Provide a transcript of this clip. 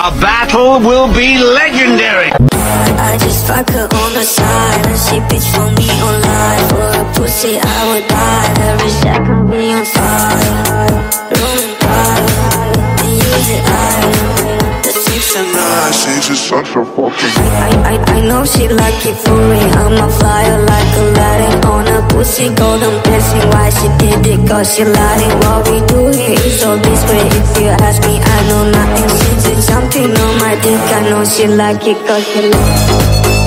A battle will be legendary. I just fuck her on the side and she bitch for me online. For a pussy I would die. Every second be on fire. Rolling by and use it the 6 and 9. She's just such a fucking I know she like it for me. I'm a flyer like Aladdin on a pussy golden blessing. Why she did it? Cause she lied it. What we do here is so discreet. If you ask me, I know nothing. She did something on my dick. I know she like it cause she like it.